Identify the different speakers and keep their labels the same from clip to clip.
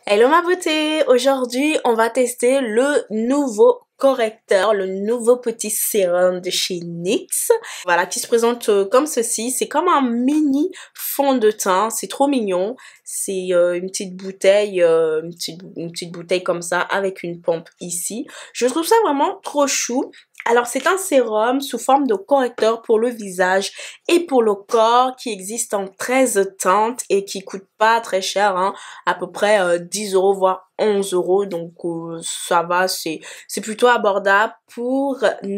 Speaker 1: Hello ma beauté, aujourd'hui on va tester le nouveau correcteur, le nouveau petit sérum de chez NYX. Voilà, qui se présente comme ceci, c'est comme un mini fond de teint, c'est trop mignon. C'est une petite bouteille, une petite bouteille comme ça avec une pompe ici. Je trouve ça vraiment trop chou. Alors c'est un sérum sous forme de correcteur pour le visage et pour le corps qui existe en 13 teintes et qui coûte pas très cher, hein, à peu près 10 € voire 11 €, donc ça va, c'est plutôt abordable pour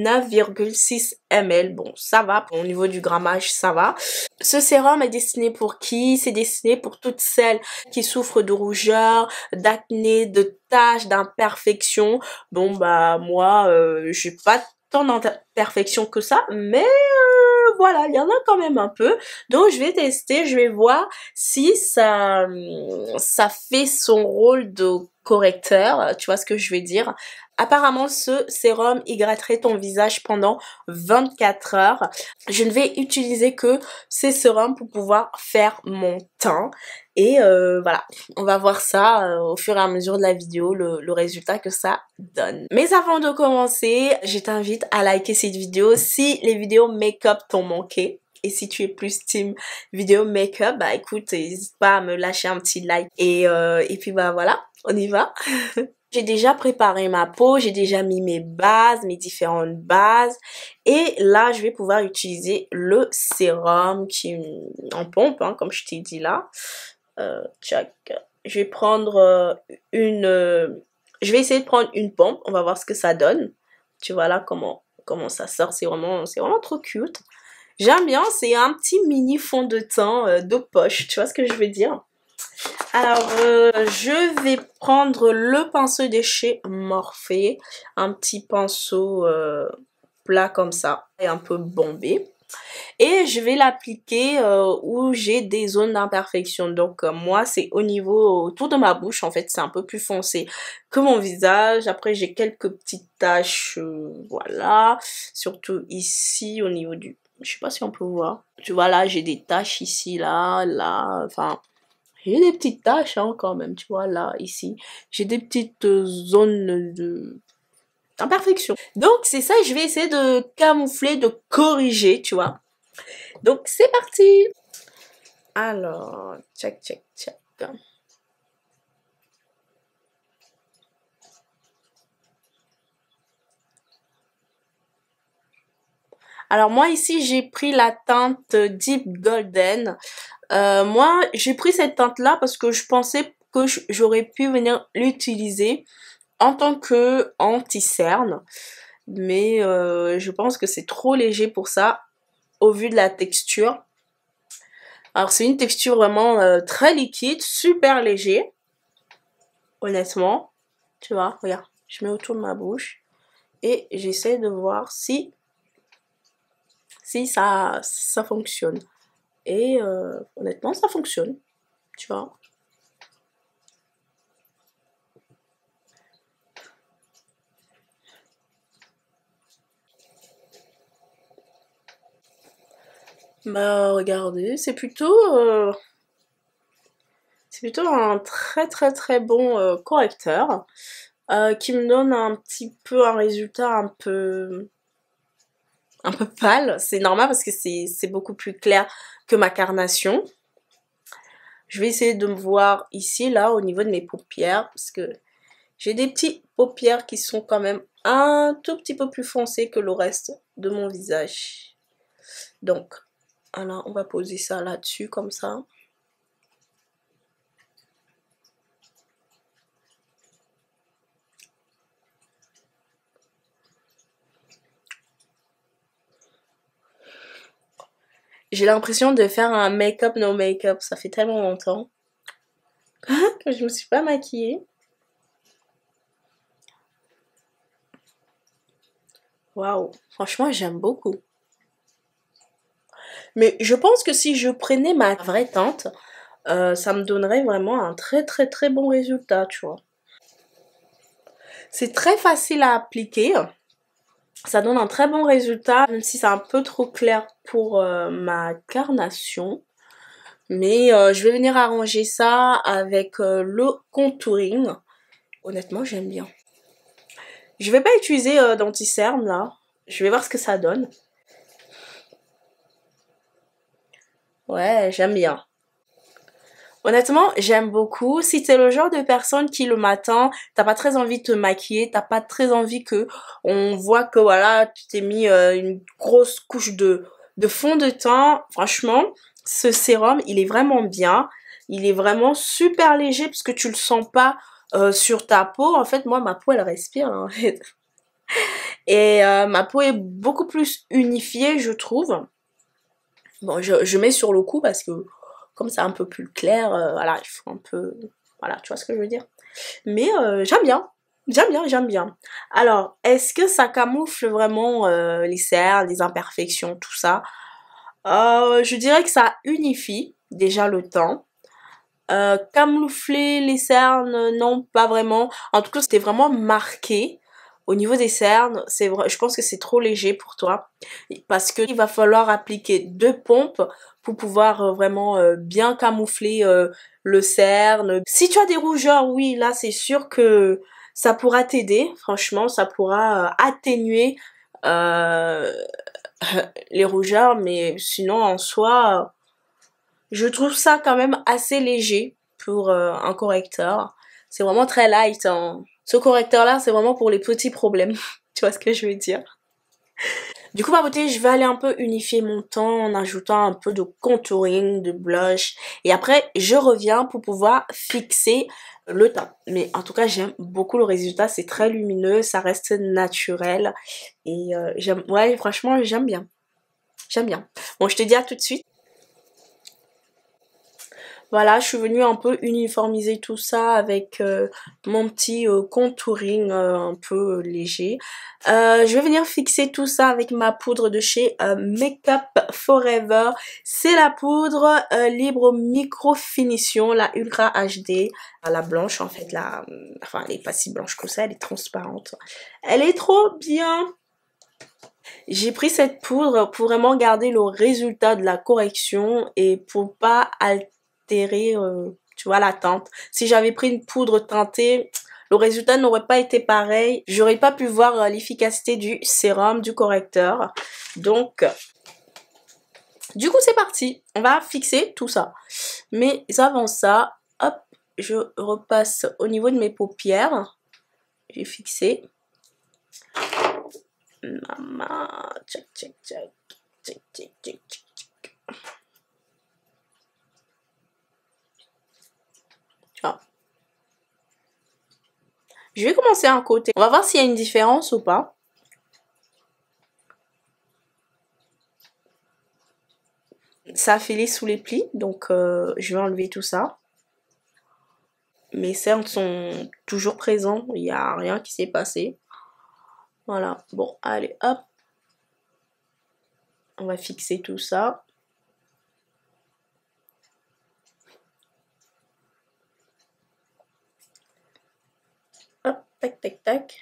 Speaker 1: 9,6 ml. Bon, ça va, au niveau du grammage, ça va. Ce sérum est destiné pour qui? C'est destiné pour toutes celles qui souffrent de rougeur, d'acné, de taches, d'imperfections. Bon bah moi, j'ai pas tant d'imperfections que ça, mais voilà, il y en a quand même un peu. Donc je vais tester, je vais voir si ça fait son rôle de correcteur, tu vois ce que je veux dire. Apparemment, ce sérum hydraterait ton visage pendant 24 heures. Je ne vais utiliser que ces sérums pour pouvoir faire mon teint. Et voilà, on va voir ça au fur et à mesure de la vidéo, le résultat que ça donne. Mais avant de commencer, je t'invite à liker cette vidéo si les vidéos make-up t'ont manqué. Et si tu es plus team vidéo make-up, bah écoute, n'hésite pas à me lâcher un petit like. Et puis bah voilà, on y va. J'ai déjà préparé ma peau, j'ai déjà mis mes bases, mes différentes bases. Et là, je vais pouvoir utiliser le sérum qui est en pompe, hein, comme je t'ai dit là. Tchac. Je vais prendre je vais essayer de prendre une pompe. On va voir ce que ça donne. Tu vois là comment ça sort. C'est vraiment trop cute. J'aime bien. C'est un petit mini fond de teint de poche. Tu vois ce que je veux dire? Alors, je vais prendre le pinceau de chez Morphe. Un petit pinceau plat comme ça. Et un peu bombé. Et je vais l'appliquer où j'ai des zones d'imperfection. Donc moi, c'est au niveau autour de ma bouche. En fait, c'est un peu plus foncé que mon visage. Après, j'ai quelques petites taches, voilà. Surtout ici, au niveau du... Je sais pas si on peut voir. Tu vois, là, j'ai des taches ici, là, là. Enfin, j'ai des petites taches, hein, quand même. Tu vois, là, ici. J'ai des petites zones de... imperfection. Donc, c'est ça, je vais essayer de camoufler, de corriger, tu vois. Donc c'est parti. Alors, tchac tchac tchac. Alors moi ici j'ai pris la teinte Deep Golden. Moi j'ai pris cette teinte là parce que je pensais que j'aurais pu venir l'utiliser en tant que anti-cerne. Mais je pense que c'est trop léger pour ça au vu de la texture. Alors c'est une texture vraiment très liquide, super léger. Honnêtement, tu vois, regarde, je mets autour de ma bouche et j'essaie de voir si ça fonctionne. Et honnêtement, ça fonctionne, tu vois. Bah regardez, c'est plutôt un très très très bon correcteur qui me donne un petit peu un résultat un peu pâle. C'est normal parce que c'est beaucoup plus clair que ma carnation. Je vais essayer de me voir ici, là, au niveau de mes paupières, parce que j'ai des petites paupières qui sont quand même un tout petit peu plus foncées que le reste de mon visage. Donc, alors, on va poser ça là-dessus, comme ça. J'ai l'impression de faire un make-up no make-up. Ça fait tellement longtemps que je me suis pas maquillée. Waouh, franchement, j'aime beaucoup. Mais je pense que si je prenais ma vraie teinte, ça me donnerait vraiment un très très très bon résultat, tu vois. C'est très facile à appliquer. Ça donne un très bon résultat, même si c'est un peu trop clair pour ma carnation. Mais je vais venir arranger ça avec le contouring. Honnêtement, j'aime bien. Je vais pas utiliser d'anti-cerne là. Je vais voir ce que ça donne. Ouais, j'aime bien. Honnêtement, j'aime beaucoup. Si t'es le genre de personne qui le matin, t'as pas très envie de te maquiller, t'as pas très envie que on voit que voilà, tu t'es mis une grosse couche de fond de teint. Franchement, ce sérum, il est vraiment bien. Il est vraiment super léger parce que tu le sens pas sur ta peau. En fait, moi, ma peau, elle respire, hein, en fait. Et ma peau est beaucoup plus unifiée, je trouve. Bon, je mets sur le cou parce que comme c'est un peu plus clair, voilà, il faut un peu... Voilà, tu vois ce que je veux dire. Mais j'aime bien. J'aime bien, j'aime bien. Alors, est-ce que ça camoufle vraiment les cernes, les imperfections, tout ça? Je dirais que ça unifie déjà le teint. Camoufler les cernes, non, pas vraiment. En tout cas, c'était vraiment marqué. Au niveau des cernes, c'est vrai, je pense que c'est trop léger pour toi. Parce que il va falloir appliquer 2 pompes pour pouvoir vraiment bien camoufler le cerne. Si tu as des rougeurs, oui, là, c'est sûr que ça pourra t'aider. Franchement, ça pourra atténuer euh, les rougeurs. Mais sinon, en soi... Je trouve ça quand même assez léger pour un correcteur. C'est vraiment très light, hein. Ce correcteur-là, c'est vraiment pour les petits problèmes. Tu vois ce que je veux dire? Du coup, ma beauté, je vais aller un peu unifier mon teint en ajoutant un peu de contouring, de blush. Et après, je reviens pour pouvoir fixer le teint. Mais en tout cas, j'aime beaucoup le résultat. C'est très lumineux, ça reste naturel. Et j'aime, ouais, franchement, j'aime bien. J'aime bien. Bon, je te dis à tout de suite. Voilà, je suis venue un peu uniformiser tout ça avec mon petit contouring un peu léger. Je vais venir fixer tout ça avec ma poudre de chez Makeup Forever. C'est la poudre Libre Micro Finition, la Ultra HD. La blanche en fait, enfin elle est pas si blanche que ça, elle est transparente. Elle est trop bien. J'ai pris cette poudre pour vraiment garder le résultat de la correction et pour pas altérer, tu vois, la teinte. Si j'avais pris une poudre teintée, le résultat n'aurait pas été pareil. J'aurais pas pu voir l'efficacité du sérum, du correcteur. Donc, du coup, c'est parti. On va fixer tout ça. Mais avant ça, hop, je repasse au niveau de mes paupières. J'ai fixé. Maman, check, check, check. Check, check, check, check, check. Tu vois. Je vais commencer un côté. On va voir s'il y a une différence ou pas. Ça a filé sous les plis, donc je vais enlever tout ça. Mes cernes sont toujours présents, il n'y a rien qui s'est passé. Voilà, bon, allez, hop. On va fixer tout ça. Hop, tac, tac, tac.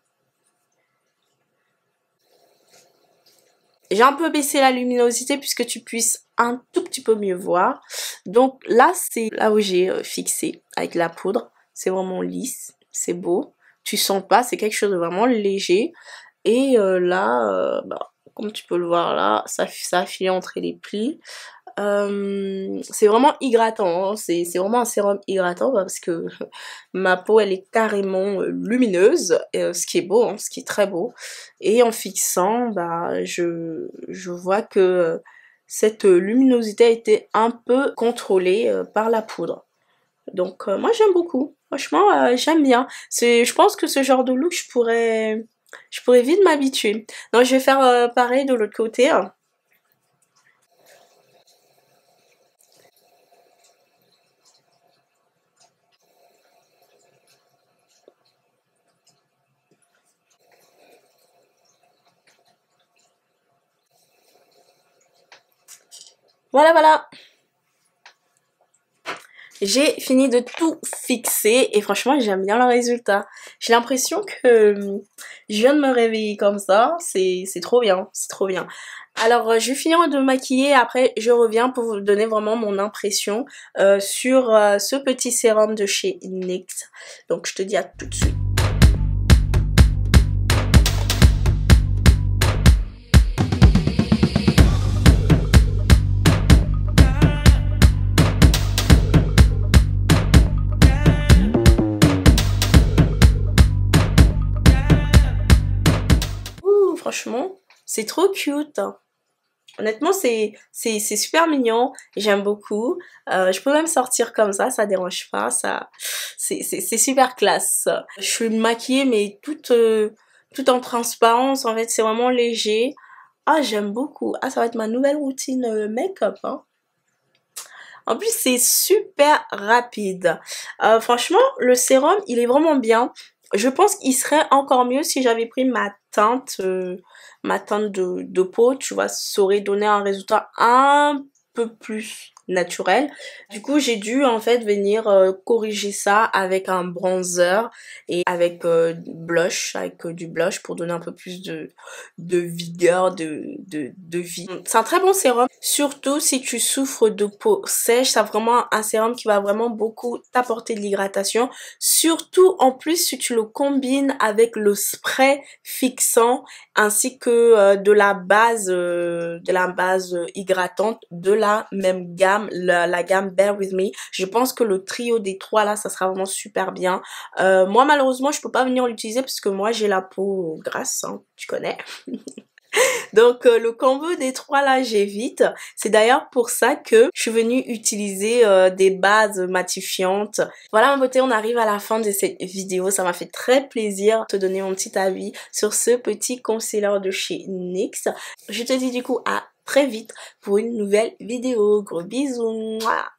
Speaker 1: J'ai un peu baissé la luminosité puisque tu puisses un tout petit peu mieux voir. Donc là, c'est là où j'ai fixé avec la poudre. C'est vraiment lisse, c'est beau. Tu sens pas, c'est quelque chose de vraiment léger. Et là, bah, comme tu peux le voir là, ça a filé entre les plis. C'est vraiment hydratant, hein. C'est vraiment un sérum hydratant parce que ma peau elle est carrément lumineuse, ce qui est beau, hein, ce qui est très beau. Et en fixant, bah, je vois que cette luminosité a été un peu contrôlée par la poudre. Donc moi j'aime beaucoup, franchement j'aime bien. Je pense que ce genre de look je pourrais vite m'habituer. Donc je vais faire pareil de l'autre côté, hein. Voilà, voilà. j'ai fini de tout fixer et franchement j'aime bien le résultat. J'ai l'impression que je viens de me réveiller comme ça, c'est trop bien, c'est trop bien. Alors je vais finir de me maquiller, après je reviens pour vous donner vraiment mon impression sur ce petit sérum de chez NYX. Donc je te dis à tout de suite. Franchement, c'est trop cute. Honnêtement, c'est super mignon. J'aime beaucoup. Je peux même sortir comme ça dérange pas. C'est super classe. Je suis maquillée, mais tout en transparence. En fait, c'est vraiment léger. Ah, j'aime beaucoup. Ah, ça va être ma nouvelle routine make-up, hein. En plus, c'est super rapide. Franchement, le sérum, il est vraiment bien. Je pense qu'il serait encore mieux si j'avais pris ma teinte de peau, tu vois, ça aurait donné un résultat un peu plus naturel. Du coup, j'ai dû en fait venir corriger ça avec un bronzer et avec du blush pour donner un peu plus de vigueur, de vie. C'est un très bon sérum, surtout si tu souffres de peau sèche. C'est vraiment un sérum qui va vraiment beaucoup t'apporter de l'hydratation, surtout en plus si tu le combines avec le spray fixant ainsi que de la base hydratante de la même gamme, la gamme Bare With Me. Je pense que le trio des trois là, ça sera vraiment super bien. Moi malheureusement je peux pas venir l'utiliser parce que moi j'ai la peau grasse, hein, tu connais. Donc le combo des trois là j'évite. C'est d'ailleurs pour ça que je suis venue utiliser des bases matifiantes. Voilà ma beauté, on arrive à la fin de cette vidéo. Ça m'a fait très plaisir de te donner mon petit avis sur ce petit concealer de chez NYX. Je te dis du coup à très vite pour une nouvelle vidéo. Gros bisous. Mouah.